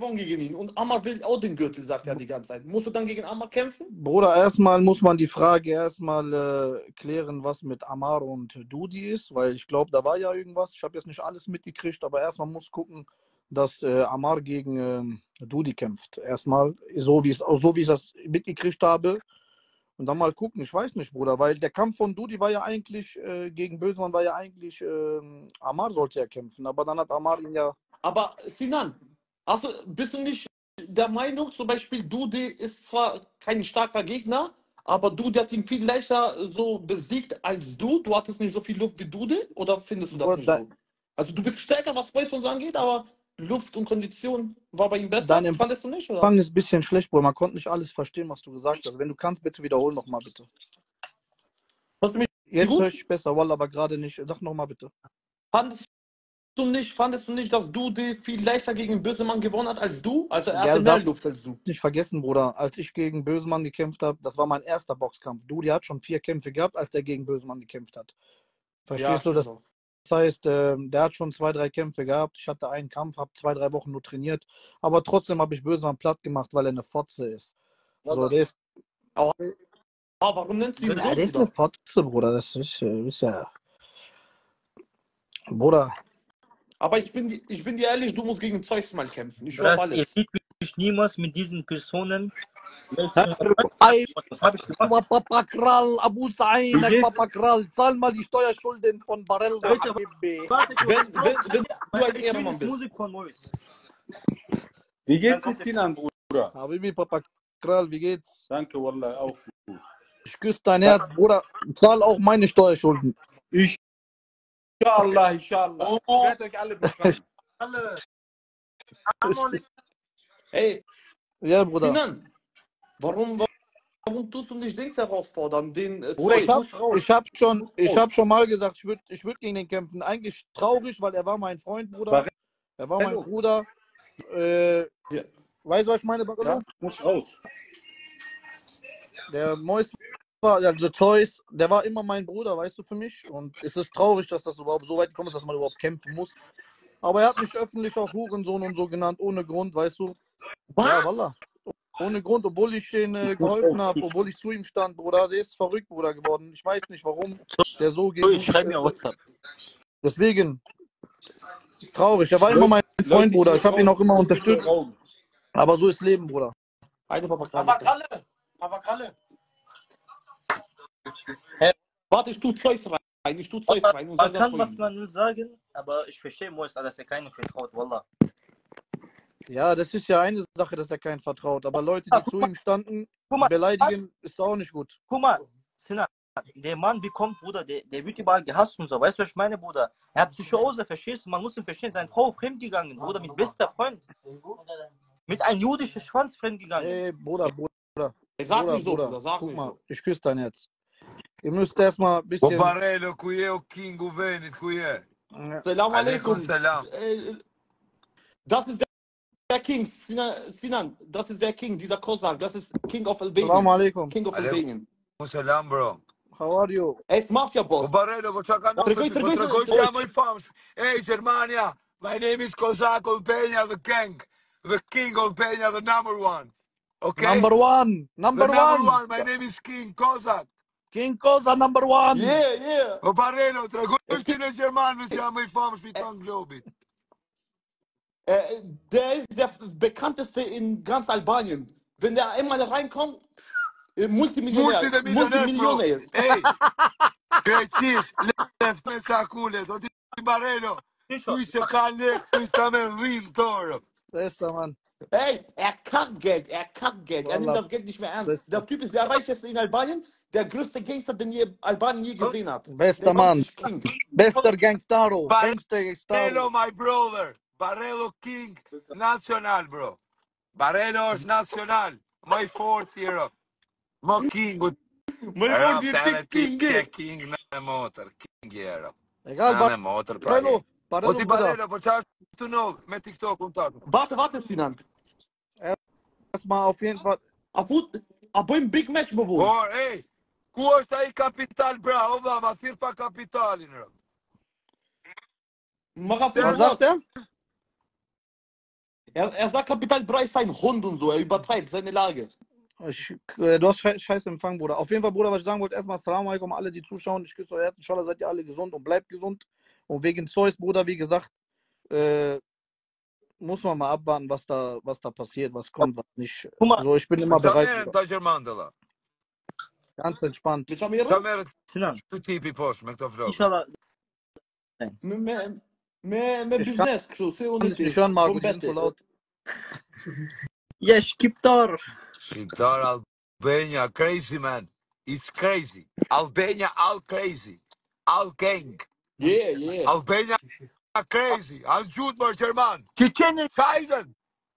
gewonnen gegen ihn. Und Amar will auch den Gürtel, sagt er die ganze Zeit. Musst du dann gegen Amar kämpfen? Bruder, erstmal muss man die Frage klären, was mit Amar und Dudi ist, weil ich glaube, da war ja irgendwas. Ich habe jetzt nicht alles mitgekriegt, aber erstmal muss gucken, dass Amar gegen Dudi kämpft. Erstmal, so wie ich das mitgekriegt habe. Und dann mal gucken, ich weiß nicht, Bruder, weil der Kampf von Dudi war ja eigentlich, gegen Bösemann war ja eigentlich, Amar sollte ja kämpfen, aber dann hat Amar ihn ja. Aber Sinan, bist du nicht der Meinung, zum Beispiel Dudi ist zwar kein starker Gegner, aber Dudi hat ihn viel leichter so besiegt als du. Du hattest nicht so viel Luft wie Dudi, oder findest du das nicht Bruder, so? Also du bist stärker, was Fäuste und so angeht, aber Luft und Kondition war bei ihm besser. dein Fandest du nicht, oder? Empfang ist ein bisschen schlecht, Bruder. Man konnte nicht alles verstehen, was du gesagt hast. Wenn du kannst, bitte wiederholen nochmal, bitte. Hast du mich Jetzt gut? höre ich besser, Wallah, aber gerade nicht. Sag nochmal, bitte. Fandest du nicht, dass Dudi viel leichter gegen Bösemann gewonnen hat als du? Also er Ja, hatte du mehr darfst Luft als du. nicht vergessen, Bruder, als ich gegen Bösemann gekämpft habe, das war mein erster Boxkampf. Dudi hat schon 4 Kämpfe gehabt, als er gegen Bösemann gekämpft hat. Ja, Verstehst du? stimmt Das auch. heißt, der hat schon 2, 3 Kämpfe gehabt. Ich hatte einen Kampf, habe 2, 3 Wochen nur trainiert. Aber trotzdem habe ich Bösemann platt gemacht, weil er eine Fotze ist. So, der ist, Aber warum nennst du ihn ja, so, der ist eine Bruder? Fotze, Bruder. Das ist ja. Bruder. Aber ich bin dir ehrlich, du musst gegen Zeus mal kämpfen. Ich schwör auf Brass, ihr alles. seht mich niemals mit diesen Personen. Ey, Was habe ich gemacht? Papa Kral, Abu Sainak, Wie Papa Kral, zahl mal die Steuerschulden von Barello, Leute, Habibi. warte kurz. Wenn du Meine ein Ehrenmann bist. Lieblingsmusik von Mois. Wie geht's dir, Sinan, Bruder? Habibi, Papa Kral, wie geht's? Danke, Wallah, auch gut. Ich küsse dein Herz, Bruder. Zahl auch meine Steuerschulden. Inshallah, inshallah. Ich werde euch alle bezahlen. Alle. Ey, Ja, Bruder. Sinan, warum tust du nicht Dings herausfordern? Den Bruder, Zeus? ich hab schon mal gesagt, ich würd gegen den kämpfen. Eigentlich traurig, weil er war mein Freund, Bruder. Er war mein Bruder. Ja. Weißt du, was ich meine, Barello? Ja. Muss raus. Der Mois war, also Zeus, der war immer mein Bruder, weißt du, für mich. Und es ist traurig, dass das überhaupt so weit gekommen ist, dass man überhaupt kämpfen muss. Aber er hat mich öffentlich auch Hurensohn und so genannt, ohne Grund, weißt du. Ja, Wallah. Ohne Grund, obwohl ich denen geholfen habe, obwohl ich zu ihm stand, Bruder. Der ist verrückt, Bruder, geworden. Ich weiß nicht, warum der so gegen Ich schreibe mir WhatsApp. Deswegen, traurig. Er war immer mein Freund, Bruder. Ich habe ihn auch immer unterstützt. Aber so ist Leben, Bruder. Eine Papa Kralle. Warte, ich tu Zeus rein. Und Man kann, was man will sagen, aber ich verstehe Mois, dass er keinen vertraut, Wallah. Ja, das ist ja eine Sache, dass er keinen vertraut. Aber Leute, die zu ihm standen, beleidigen, ist auch nicht gut. Guck mal, Sinan, der Mann bekommt, Bruder, der wird überall gehasst und so. Weißt du, was ich meine, Bruder? Er hat Psychose, verstehst du? Man muss ihn verstehen. Seine Frau fremdgegangen, Bruder, mit bester Freund. Mit einem jüdischen Schwanz fremdgegangen. Ey, Bruder. Sag nicht so, Bruder, sag Guck nicht mal, so. ich küsse dein Herz. Ihr müsst erstmal ein bisschen. Barello, kuye, King, Uvenit, kuye. Salam alaikum. Salam. Das ist der King, Sinan, das ist der King, dieser Kosak, das ist King of Salam Albanian. alaikum. King of Albanian. Salam, bro. How are you? Er ist Mafia-Boss. Barello, Hey, Germania, my name is Kozak Albania, the King Albania, the number one. Okay? Number one. Number one. My name is King Kozak. King Koza, number one. Yeah. Barello, Dragostina Germano, siamo i fams mit Anglobit. Der ist der bekannteste in ganz Albanien. Wenn der einmal reinkommt, Multimillionär. Multimillionär. Hey, precis, left me sacules. Und die Barello, tu ich kann nicht, tu ich kann Toro. Besser, Mann. Ey, er kackt Geld. Er nimmt das Geld nicht mehr ernst. Der Typ ist der reichste in Albanien, der größte Gangster, den Albanien je gesehen hat. Bester Mann. Bester Gangstaro. Barello, my brother. Barello King, national, bro. Barello is national. My fourth hero. My king with King na motor. King hero. Egal, Na motor. Barello, Und die Barello, was hast du noch mit TikTok und так? Warte, Sinan. erstmal auf jeden Fall. Aber im Big Match bewohnt. Oh, hey, custa aí capital, bro. Vamos, sirpa capital, bro. Mach auf Was sagt er? Er sagt Kapital Bra ist ein Hund und so, er übertreibt seine Lage. Du hast scheiß Empfang, Bruder. Auf jeden Fall, Bruder, was ich sagen wollte, erstmal Assalamu alaikum, alle, die zuschauen. Ich küsse euer Herz. Inshallah seid ihr alle gesund und bleibt gesund. Und wegen Zeus, Bruder, wie gesagt, muss man mal abwarten, was da passiert, was kommt, was nicht. Guck mal, So, ich bin immer bereit, Samer Bruder. Tajer Mandela. Ganz entspannt. Mit Shamira? Samer Sinan, Tipi Post, mit auf Rob. inshallah. Mais Ich kann business, c'est nicht honnête. hören, Marco, die sind so laut. Yes, Kiptar. Shiktar Albania, crazy man. It's crazy. Albania, all crazy. All gang. Yeah. Albania, crazy. Al Judmar German. Tschetschenien. Scheiden.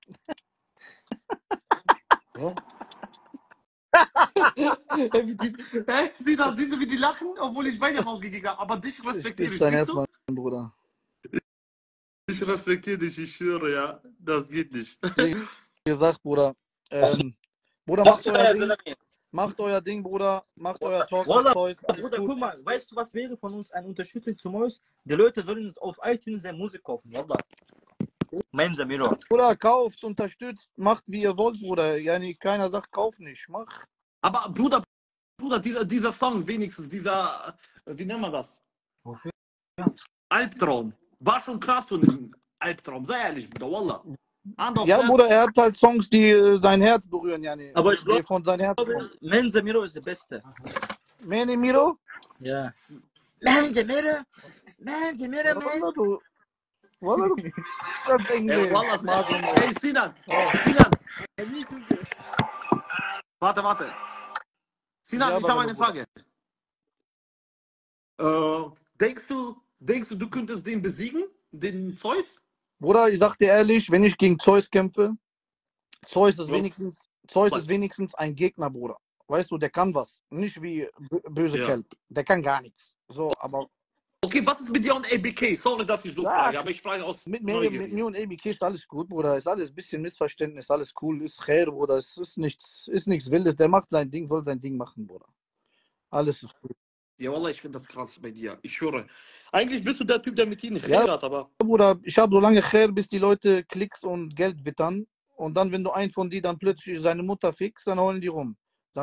Siehst du, wie die lachen, obwohl ich beide rausgekickt habe. Aber dich Ich respektiere küsse ich, dein siehst Herz, du? mein Bruder. Ich respektiere dich, ich schwöre, ja. Das geht nicht. Wie gesagt, Bruder, Bruder, macht euer Ding, Bruder, macht euer Talk mit Wallah, Zeus, alles Bruder, gut. guck mal, weißt du, was wäre von uns eine Unterstützung zum Haus? Die Leute sollen uns auf iTunes seine Musik kaufen, Wallah. Mein Samiro. Bruder, kauft, unterstützt, macht wie ihr wollt, Bruder. Ja, nee, keiner sagt, kauf nicht, mach. Aber Bruder, dieser Song wenigstens, dieser, wie nennt man das? Wofür? Albtraum. War schon krass von diesem Albtraum, sei ehrlich, Bruder, Wallah. Hand auf Ja, Herz. Bruder, er hat halt Songs, die sein Herz berühren, ja, nee. Aber ich Die glaube, von seinem Herz kommen. mein Samiro ist der Beste. Mene Miro? Ja. Mein Samiro. Wallah, du das Englisch. Wallah, Marco, ey, Sinan. Warte. Sinan, Ja, ich habe Barello, eine Frage. Denkst du, du könntest den besiegen, den Zeus? Bruder, ich sag dir ehrlich, wenn ich gegen Zeus kämpfe, Zeus ist Ja. wenigstens ein Gegner, Bruder. Weißt du, der kann was. Nicht wie böse Ja. Kelp. Der kann gar nichts. So, aber Okay, was ist mit dir und ABK? Sorry, dass ich so Ja, frage, aber ich frage aus mit Neugierde. mir und ABK ist alles gut, Bruder. Ist alles ein bisschen Missverständnis, alles cool. Ist fair, Bruder. Es ist nichts Wildes. Der macht sein Ding, soll sein Ding machen, Bruder. Alles ist gut. Ja, Wallah, ich finde das krass bei dir. Ich schwöre. Eigentlich bist du der Typ, der mit ihnen Ja. redet, aber... Bruder, ich habe so lange her, bis die Leute Klicks und Geld wittern. Und dann, wenn du einen von die dann plötzlich seine Mutter fickst, dann heulen die rum.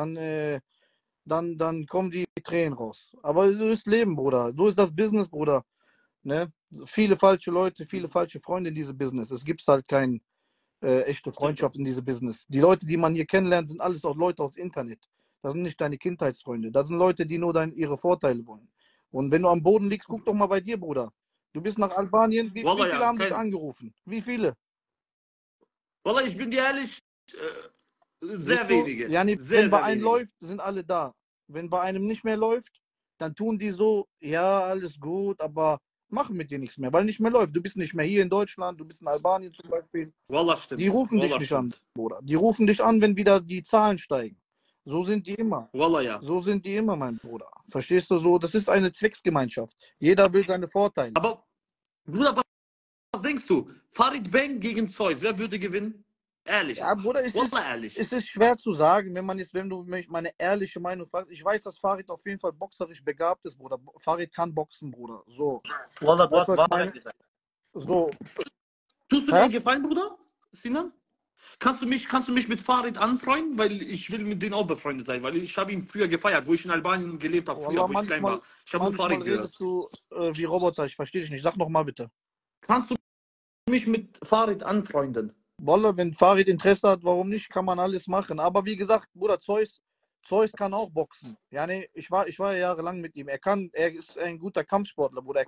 Dann kommen die Tränen raus. Aber so ist Leben, Bruder. So ist das Business, Bruder. Ne? Viele falsche Leute, viele falsche Freunde in diesem Business. Es gibt halt keine echte Freundschaft in diesem Business. Die Leute, die man hier kennenlernt, sind alles auch Leute aus Internet. Das sind nicht deine Kindheitsfreunde. Das sind Leute, die nur ihre Vorteile wollen. Und wenn du am Boden liegst, guck doch mal bei dir, Bruder. Du bist nach Albanien. Wie Wallah, viele ja, haben dich kein- angerufen? Wie viele? Wallah, ich bin dir ehrlich, sehr Siehst du? wenige. Ja, nee, Sehr, wenn bei sehr einem wenige. läuft, sind alle da. Wenn bei einem nicht mehr läuft, dann tun die so, ja, alles gut, aber machen mit dir nichts mehr, weil nicht mehr läuft. Du bist nicht mehr hier in Deutschland, du bist in Albanien zum Beispiel. Wallah, stimmt. Die rufen dich Wallah, nicht an, stimmt. Bruder. Die rufen dich an, wenn wieder die Zahlen steigen. So sind die immer. Wallah, ja. So sind die immer, mein Bruder. Verstehst du so? Das ist eine Zwecksgemeinschaft. Jeder will seine Vorteile. Aber, Bruder, was denkst du? Farid Bang gegen Zeus, wer würde gewinnen? Ehrlich. Ja, Bruder, Wallah, ehrlich. es ist schwer zu sagen, wenn du mich meine ehrliche Meinung fragst. Ich weiß, dass Farid auf jeden Fall boxerisch begabt ist, Bruder. Farid kann boxen, Bruder. So. Wallah, du Weißt hast du, was ich meine? Wahrheit gesagt. So. Tust du Hä? mir einen Gefallen, Bruder? Sinan? Kannst du mich mit Farid anfreunden? Weil ich will mit denen auch befreundet sein, weil ich habe ihn früher gefeiert, wo ich in Albanien gelebt habe, früher, Wallah, wo ich klein war. Ich habe nur manchmal Farid gehört. redest du wie Roboter. Ich verstehe dich nicht. Sag nochmal bitte. Kannst du mich mit Farid anfreunden? Wallah, wenn Farid Interesse hat, warum nicht? Kann man alles machen. Aber wie gesagt, Bruder, Zeus kann auch boxen. Ja, nee, ich war ja jahrelang mit ihm. Er ist ein guter Kampfsportler, Bruder.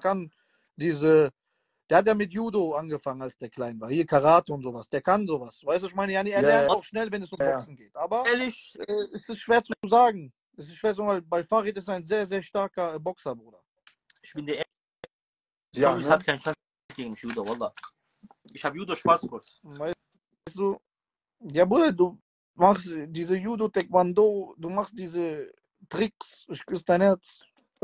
Der hat ja mit Judo angefangen, als der klein war. Hier Karate und sowas. Der kann sowas. Weißt du, ich meine, ja, nee, er Ja, lernt ja. auch schnell, wenn es um Ja. Boxen geht. Aber Ehrlich, es ist schwer zu sagen. Es ist schwer zu sagen, weil Farid ist ein sehr, sehr starker Boxer, Bruder. ich bin der Ja, Zeus ne? hat keinen Chance gegen mich, Judo, Wallah. Ich habe Judo Schwarzgurt. Weißt du, ja, Bruder, du machst diese Judo, Taekwondo, du machst diese Tricks. Ich küsse dein Herz.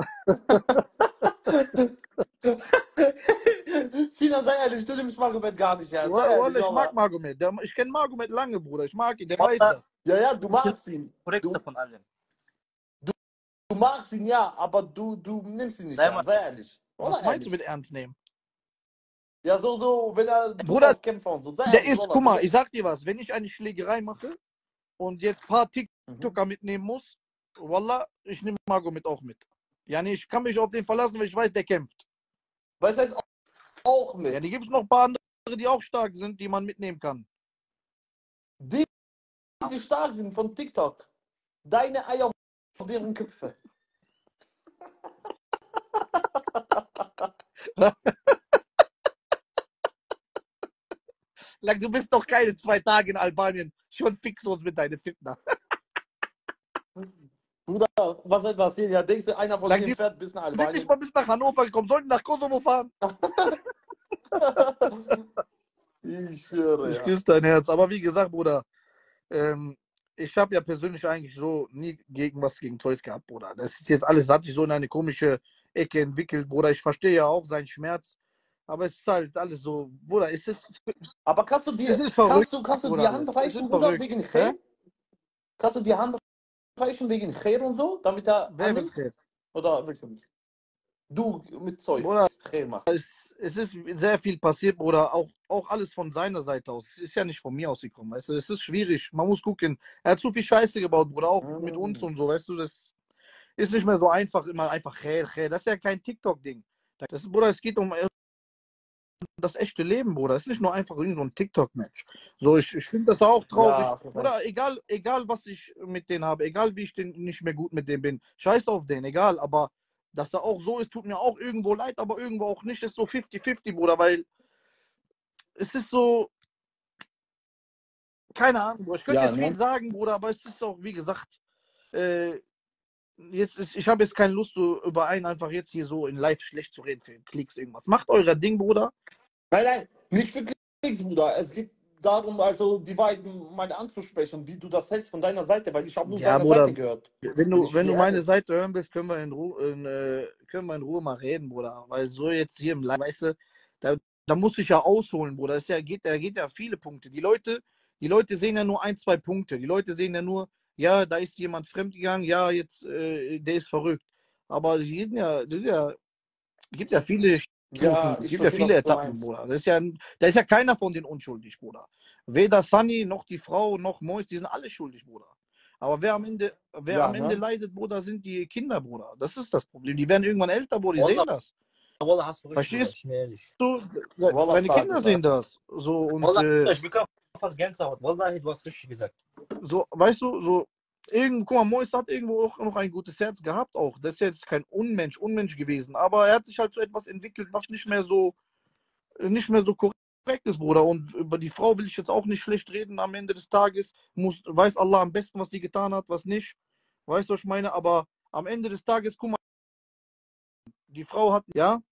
Sinan, sei ehrlich, du nimmst Magomed gar nicht ernst. Sei Wallah, ehrlich, ich mag aber- Magomed. Ich kenne Magomed lange, Bruder. Ich mag ihn, der Wallah. weiß das. Ja, du magst ihn. Korrekter von allem. Du magst ihn, ja, aber du nimmst ihn nicht Sei ernst, sei ehrlich. Was Wallah, meinst du ehrlich. mit ernst nehmen? Ja, so, wenn er Bock Bruder, auf Kämpfer und so. Sei der ehrlich, ist, Wallah, guck mal, Digga. ich sag dir was, wenn ich eine Schlägerei mache und jetzt ein paar Mhm. TikToker mitnehmen muss, Wallah, ich nehme Margot mit auch mit. Ja, nee, ich kann mich auf den verlassen, weil ich weiß, der kämpft. Was heißt auch Ja, mit? die gibt es noch ein paar andere, die auch stark sind, die man mitnehmen kann. Die stark sind von TikTok. Deine Eier auf deren Köpfe. Du bist noch keine 2 Tage in Albanien. Schon fix uns mit deiner Fitner. Bruder, was soll passieren? Ja, denkst du, einer von denen Die fährt bis nach sind nicht Albanien? mal bis nach Hannover gekommen, sollten nach Kosovo fahren. Ich schwöre, Ich ja. küsse dein Herz. Aber wie gesagt, Bruder, ich habe ja persönlich eigentlich so nie gegen Zeus gehabt, Bruder. Das ist jetzt alles, hat sich so in eine komische Ecke entwickelt, Bruder. Ich verstehe ja auch seinen Schmerz. Aber es ist halt alles so, Bruder, Aber kannst du es dir, ist verrückt, kannst du die Bruder, Hand alles. Es reichen, ist Bruder, verrückt. wegen Hä? Khair? Kannst du die Hand reichen wegen Khair und so, damit er Wer will annimmt? Khair? Oder willst du nicht? Du mit Zeug Bruder, Khair machen. es ist sehr viel passiert, Bruder. Auch alles von seiner Seite aus. Es ist ja nicht von mir ausgekommen, weißt du. Es ist schwierig. Man muss gucken. Er hat zu viel Scheiße gebaut, Bruder. Auch mit uns und so, weißt du. Das ist nicht mehr so einfach, immer einfach Khair. Das ist ja kein TikTok-Ding. Bruder, es geht um das echte Leben, Bruder. Es ist nicht nur einfach irgend so ein TikTok-Match. So, ich finde das auch traurig. Ja, hast du Bruder, recht. egal was ich mit denen habe, egal wie ich nicht mehr gut mit denen bin, scheiß auf den, egal, aber dass er auch so ist, tut mir auch irgendwo leid, aber irgendwo auch nicht. Das ist so 50-50, Bruder, weil es ist so, keine Ahnung, Bruder. Ich könnte Ja, jetzt viel ne? sagen, Bruder, aber es ist auch, wie gesagt, äh, ich habe jetzt keine Lust, so über einen einfach jetzt hier so in live schlecht zu reden für Klicks irgendwas. Macht euer Ding, Bruder. Nein, nicht für Klicks, Bruder. Es geht darum, also die beiden mal anzusprechen, wie du das hältst von deiner Seite, weil ich habe nur Ja, seine Bruder, Seite gehört. wenn Bin ich du dir meine ehrlich. Seite hören willst, können wir in Ruhe mal reden, Bruder. Weil so jetzt hier im Live, weißt du, da muss ich ja ausholen, Bruder. Da geht ja viele Punkte. Die Leute sehen ja nur 1, 2 Punkte. Die Leute sehen ja nur, ja, da ist jemand fremdgegangen, ja, jetzt, der ist verrückt. Aber gibt ja viele Stufen, Ja, ich gibt ja verstehe, viele was du Etappen, meinst. Bruder. Da ist ja keiner von denen unschuldig, Bruder. Weder Sunny, noch die Frau, noch Mois, die sind alle schuldig, Bruder. Aber wer am Ja, Ende ne? leidet, Bruder, sind die Kinder, Bruder. Das ist das Problem. Die werden irgendwann älter, Bruder, die Wallah, sehen das. Wallah, hast du recht, Bruder, Verstehst ich bin ehrlich. du? Wallah, Deine stark Kinder sehen gesagt. das. So, und Wallah, ich bekomme fast Gänsehaut. Wallah, du hast richtig gesagt. so, weißt du, so, guck mal, Mois hat irgendwo auch noch ein gutes Herz gehabt auch. Das ist jetzt kein Unmensch gewesen. Aber er hat sich halt so etwas entwickelt, was nicht mehr so korrekt ist, Bruder. Und über die Frau will ich jetzt auch nicht schlecht reden. Am Ende des Tages weiß Allah am besten, was sie getan hat, was nicht. Weißt du, was ich meine? Aber am Ende des Tages, guck mal, die Frau hat, ja,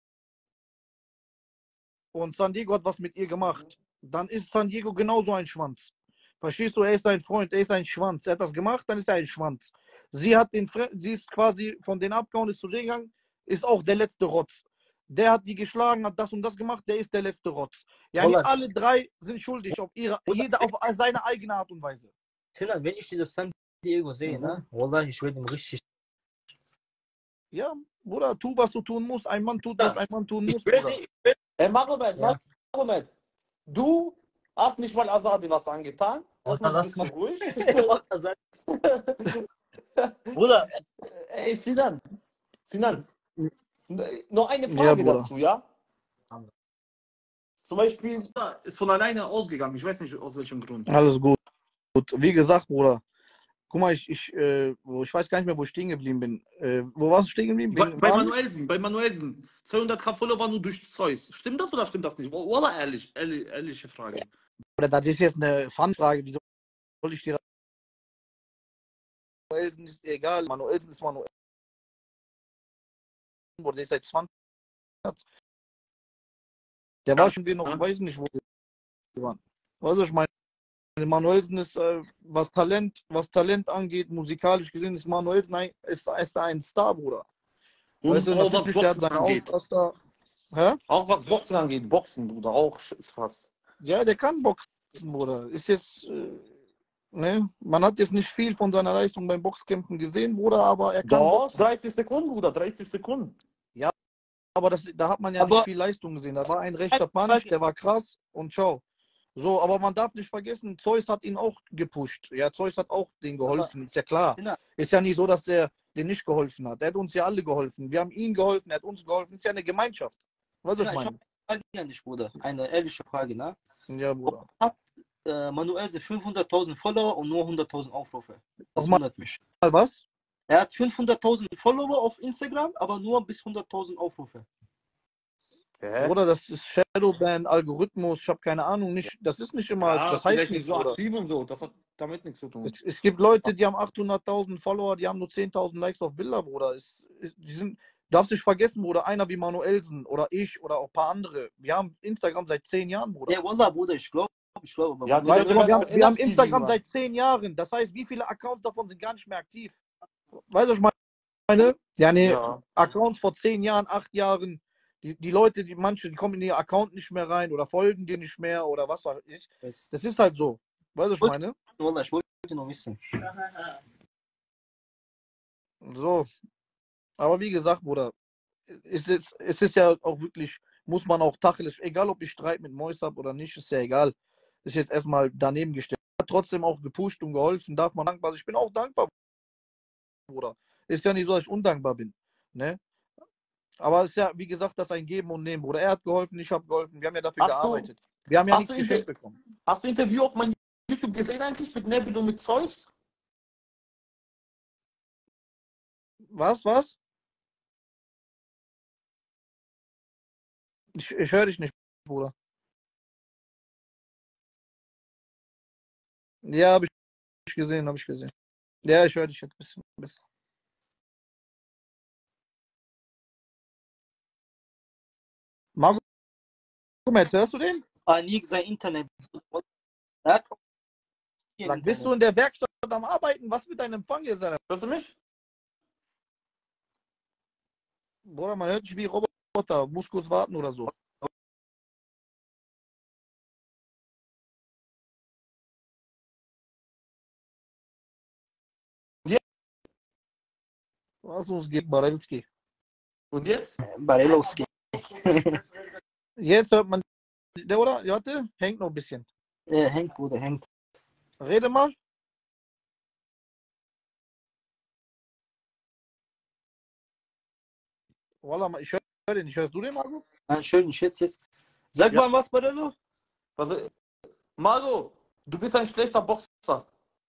und San Diego hat was mit ihr gemacht. Dann ist San Diego genauso ein Schwanz. Verstehst du? Er ist ein Freund, er ist ein Schwanz. Er hat das gemacht, dann ist er ein Schwanz. Sie ist quasi von denen abgehauen, ist zu denen gegangen, ist auch der letzte Rotz. Der hat die geschlagen, hat das und das gemacht, der ist der letzte Rotz. Ja, Wallah, alle 3 sind schuldig, jeder auf seine eigene Art und Weise. Sinan, wenn ich dieses San Diego sehe, ne? Wallah, ich werde ihm richtig. Ja, Bruder, tu, was du tun musst. Ein Mann tut, was ein Mann tun muss, Bruder. Magomed, Ja. Magomed, du hast nicht mal Azadi was angetan. Wallah, lass Bist du mal. ruhig? Wallah, sag- Bruder, Ey, Sinan, noch eine Ja, Frage Bruder. dazu, ja? Zum Beispiel, ist von alleine ausgegangen. Ich weiß nicht, aus welchem Grund. Alles gut. Wie gesagt, Bruder. Guck mal, ich weiß gar nicht mehr, wo ich stehen geblieben bin. Wo warst du stehen geblieben? Bei Manuelsen. 200k Follower nur durch Zeus. Stimmt das oder stimmt das nicht? Wallah, ehrliche Frage. Oder das ist jetzt eine Fun-Frage. Wieso soll ich dir das? Manuelsen ist egal. Manuelsen ist Manuelsen. Der ist seit 20. Der war schon noch, weiß nicht, wo die waren. Weißt du, ich meine, Manuelsen ist, was Talent angeht, musikalisch gesehen, ist Manuelsen ist ein Star, Bruder. Und Weißt du, auch was natürlich, der hat Boxen seine angeht. Ausraster. Hä? Auch was Boxen angeht. Boxen, Bruder, auch ist krass. Ja, der kann boxen, Bruder. Ist jetzt, ne? Man hat jetzt nicht viel von seiner Leistung beim Boxkämpfen gesehen, Bruder, aber er kann Doch, boxen. 30 Sekunden, Bruder, 30 Sekunden. aber da hat man ja nicht Aber viel Leistung gesehen. Da war ein rechter Punch, der war krass und ciao. So, aber man darf nicht vergessen, Zeus hat ihn auch gepusht. Ja, Zeus hat auch denen geholfen, ist ja klar. Sinan, Ist ja nicht so, dass er den nicht geholfen hat. Er hat uns ja alle geholfen. Wir haben ihm geholfen, er hat uns geholfen. Ist ja eine Gemeinschaft. Was ich Sinan, ich habe meine? eine Frage an dich, Bruder. Eine ehrliche Frage, ne? Ja, Bruder. Hat Manuelse 500.000 Follower und nur 100.000 Aufrufe? Das Nochmal wundert mich. was? Er hat 500.000 Follower auf Instagram, aber nur bis 100.000 Aufrufe. Hä? Bruder, das ist Shadowban, Algorithmus, ich habe keine Ahnung. Nicht, das ist nicht immer, Ja, das heißt vielleicht nicht nichts, so Bruder. aktiv und so. Das hat damit nichts zu tun. Es gibt Leute, die haben 800.000 Follower, die haben nur 10.000 Likes auf Bilder, Bruder. Darfst nicht vergessen, Bruder, einer wie Manuelsen oder ich oder auch ein paar andere. Wir haben Instagram seit 10 Jahren, Bruder. Ja, Wallah, Bruder, ich glaube. Aber Ja, Manuel- die Weißt du, Leute wir haben werden Instagram inaktiv, seit 10 Jahren. Das heißt, wie viele Accounts davon sind gar nicht mehr aktiv? Weißt du, was ich meine? Ja, nee, Ja. Accounts vor 10 Jahren, 8 Jahren. Die Leute, manche, die kommen in ihr Account nicht mehr rein oder folgen dir nicht mehr oder was weiß ich. Das ist halt so. Weißt du, was ich meine? Wallah, ich wollte nur wissen. So. Aber wie gesagt, Bruder, es ist ja auch wirklich, muss man auch Tacheles, egal ob ich Streit mit Mois habe oder nicht, ist ja egal. Ist jetzt erstmal daneben gestellt. Hat trotzdem auch gepusht und geholfen, darf man dankbar sein. Ich bin auch dankbar, Bruder. Ist ja nicht so, dass ich undankbar bin. Ne? Aber es ist ja, wie gesagt, das ist ein Geben und Nehmen, Bruder. Er hat geholfen, ich habe geholfen. Wir haben ja dafür Hast du- gearbeitet. Wir haben ja hast nichts du geschenkt bekommen. Hast du ein Interview auf meinem YouTube gesehen eigentlich mit Nebel und mit Zeus? Was? Ich höre dich nicht, Bruder. Ja, habe ich gesehen, habe ich gesehen. Ja, ich höre dich jetzt ein bisschen besser. Marco, hörst du den? Anik sein Internet. Er hat Sag, bist du in der Werkstatt am Arbeiten? Was mit deinem Empfang hier sein? Hörst du mich? Bruder, man hört dich wie Roboter. Muss kurz warten oder so. Ja. Was uns geht, Barelski. Und jetzt? Barelowski. Jetzt hört man, oder? Warte, hängt noch ein bisschen. Hängt, Bruder, hängt. Rede mal. Wallah, ich höre den nicht. Hörst du den, Marco? Nein, schön, ich jetzt. Sag Ja. mal was, Barello. Also, Mario, du bist ein schlechter Boxer.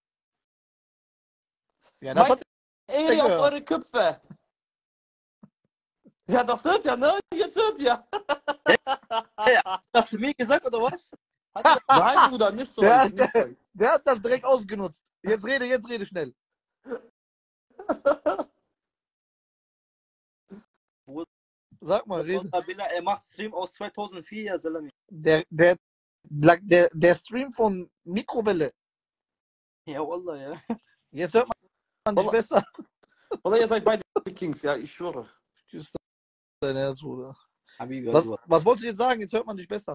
Ja, das Mein hat Ehre auf gehört. eure Köpfe. Ja, das hört ja, ne? Jetzt hört ja. Hast du mir gesagt, oder was? Hast du Nein, Bruder, nicht so. Der, Nicht so. der hat das direkt ausgenutzt. Jetzt rede schnell. Sag mal, rede. Billah, er macht Stream aus 2004, ja, Salami. Der Stream von Mikrowelle. Ja, Wallah, ja. Jetzt hört man dich Wallah. besser. Oder ihr seid beide Kings, ja, ich schwöre. Küss dein Herz, Bruder. Habibi, Was wolltest du jetzt sagen? Jetzt hört man dich besser.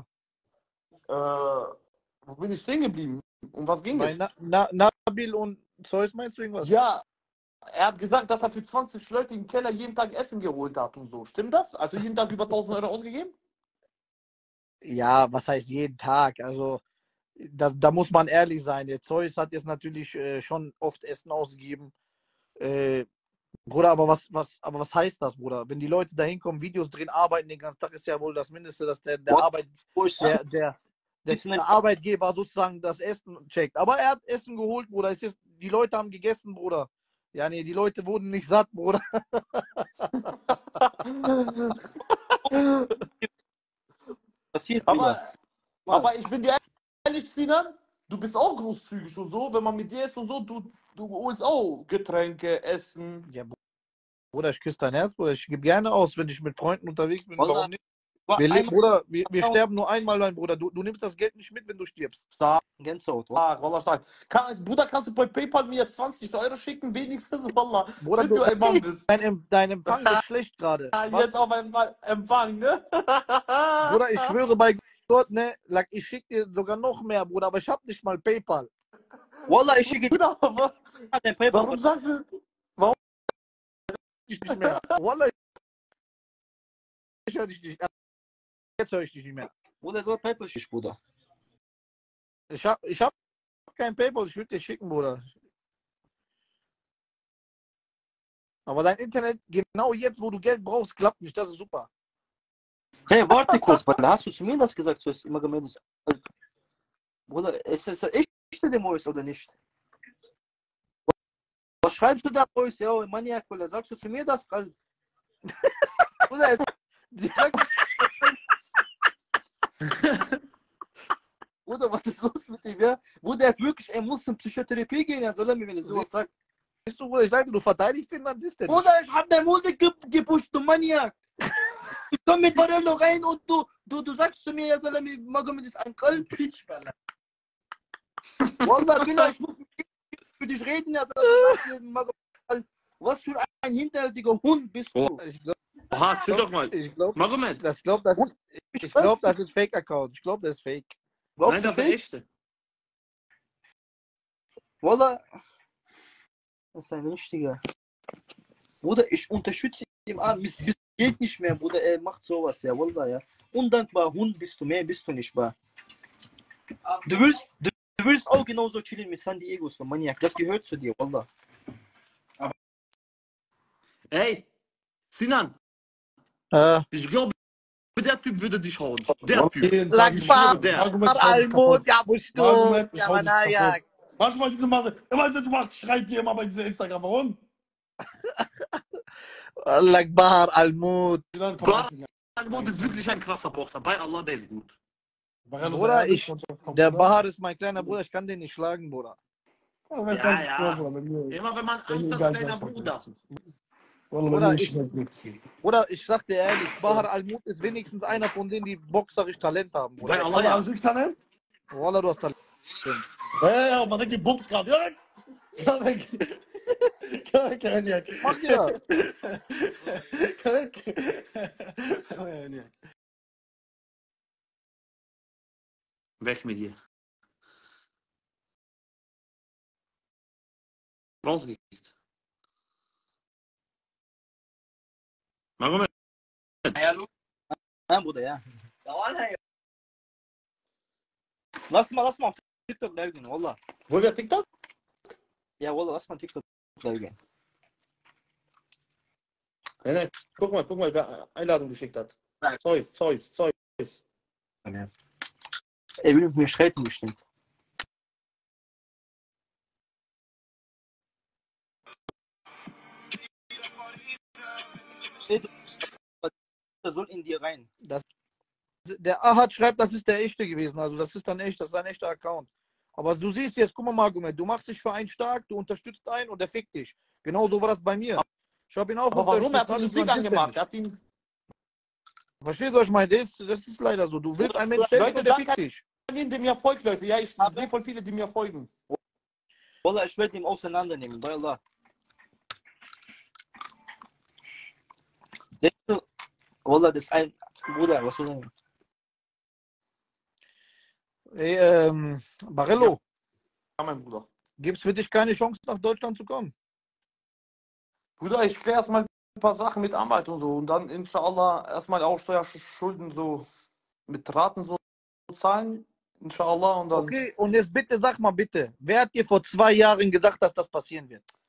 Wo bin ich stehen geblieben? Um was ging Bei es? Nabil und Zeus meinst du irgendwas? Ja, er hat gesagt, dass er für 20 Leute im Keller jeden Tag Essen geholt hat und so. Stimmt das? Also jeden Tag über 1.000 Euro ausgegeben? Ja, was heißt jeden Tag? Also, da muss man ehrlich sein. Der Zeus hat jetzt natürlich schon oft Essen ausgegeben. Bruder, aber was heißt das, Bruder? Wenn die Leute da hinkommen, Videos drehen, arbeiten den ganzen Tag, ist ja wohl das Mindeste, dass der Arbeitgeber sozusagen das Essen checkt. Aber er hat Essen geholt, Bruder. Die Leute haben gegessen, Bruder. Ja, nee, die Leute wurden nicht satt, Bruder. passiert, Bruder. Aber ich bin dir ehrlich, Sinan, du bist auch großzügig und so. Wenn man mit dir ist und so, du holst auch Getränke, Essen. Ja, Bruder, ich küsse dein Herz, Bruder. Ich gebe gerne aus, wenn ich mit Freunden unterwegs bin. Wallah. Warum nicht? Bruder, wir sterben nur einmal, mein Bruder. Du nimmst das Geld nicht mit, wenn du stirbst. Gänsehaut, Wallah, stark. Bruder, kannst du bei PayPal mir 20 Euro schicken? Wenigstens, Wallah. Bruder, wenn du ein Mann bist. Dein Empfang ist schlecht gerade. Ja, Was? jetzt auf einmal Empfang, ne? Bruder, ich schwöre bei Gott, ne? Ich schicke dir sogar noch mehr, Bruder, aber ich habe nicht mal PayPal. Wallah, ich schicke dir Bruder, aber dein PayPal. warum sagst du? Ich nicht mehr. Wallah, höre dich nicht. Jetzt höre ich dich nicht mehr. Bruder, so PayPal schick, Bruder. Ich hab kein PayPal, ich würde dir schicken, Bruder. Aber dein Internet, genau jetzt, wo du Geld brauchst, klappt nicht. Das ist super. Hey, warte kurz, weil hast du zu mir das gesagt, so ist immer gemeint. Bruder, ist es echt der Mois oder nicht? Was schreibst du da, Mois? Ja, Maniak, Bruder, sagst du zu mir das? Bruder, Bruder, was ist los mit dem, ja? Bruder, er hat wirklich, er muss in Psychotherapie gehen, er soll mir, wenn er sowas sagt. Siehst du, Bruder, ich dachte, du verteidigst den, dann ist der nicht. Bruder, ich hab deine Musik gepusht, du Maniak. Ich komm mit Barello rein und du sagst zu mir, er soll mir Magomed ist ein Kalbitsch, Alter. Wallah, Billah, ich muss für dich reden, er soll mir Magomed, was für ein hinterhältiger Hund bist du? Ich glaube, Oha, chill doch mal. Magomed. das ist Fake-Account. Ich glaube, das ist Fake. Nein, das ist der echte. Wallah, das ist ein richtiger. Bruder, ich unterstütze ihn an, bis geht nicht mehr, Bruder, er macht sowas, ja, Wallah, ja. Undankbar Hund bist du, mehr bist du nicht, wahr? Du willst auch genauso chillen mit San Diego, so Maniak, das gehört zu dir, Wallah. Ey, Sinan, Äh, ich glaube, der Typ würde dich hauen. Der Typ. Lakbar, Der. Almut, ja, Bushtu, Magomed, ich ja, hau dich Manayak. Manchmal diese Masse, immer du machst, schreit dir immer bei dieser Instagram. Warum? Lakbar, Almut. Sinan, komm, Bar- Sinan. Almut ist wirklich ein krasser Boxer. Bei Allah, der ist gut. Barello, Bruder, sei ehrlich, Der Bahar ist mein kleiner Bruder, ich kann den nicht schlagen, Bruder. Ja, du weißt Ja, ganz ja. genau, Bruder, bei mir. Immer wenn man Bei mir Angst hat, egal, kleiner was man Bruder. Wallah, Bruder, bei mir ich- schmeckt nichts. Bruder, ich sag dir ehrlich, Bahar Almut ist wenigstens einer von denen, die boxerisch Talent haben, Bei Bruder. Allah, Allah, ja. hast du Talent? Wallah, du hast Talent. Ja, man denkt, die Bums gerade. Ja, komm weg. Komm weg, Reniak. Mach dir. Komm weg. Reniak. Weg mit dir. Rausgekickt. Magomed. Ja, Bruder, ja. Lass mal auf TikTok live gehen, Wallah. Wollen wir TikTok? Ja, Wallah, lass mal TikTok live gehen. Nein, guck mal, wer Einladung geschickt hat. Zeus. Er will mit mir streiten bestimmt. Er soll in dir rein. Der Ahad schreibt, das ist der echte gewesen. Also das ist dann echt, das ist ein echter Account. Aber du siehst jetzt, guck mal, Magomed, du machst dich für einen stark, du unterstützt einen und der fickt dich. Genauso war das bei mir. Ich habe ihn auch Aber warum? Er hat alles, den Sieg man disst angemacht. den Er hat ihn. nicht. Verstehst du, was ich meine? Das ist leider so. Du willst einen Menschen Leute, helfen und der danke. fickt dich. Jeden, der mir folgt, Leute. Ja, ich sehe voll viele, die mir folgen. Wallah, ich werde ihn auseinandernehmen, bei Allah. Wallah, das ist ein Bruder, was soll ich? Ey, Barello, Ja, mein Bruder. gibt's für dich keine Chance, nach Deutschland zu kommen? Bruder, ich kläre erstmal ein paar Sachen mit Anwalt und so. Und dann, inshallah, erstmal auch Steuerschulden so mit Raten so zahlen. Inshallah. Und dann. Okay, und jetzt bitte, sag mal bitte, wer hat dir vor 2 Jahren gesagt, dass das passieren wird?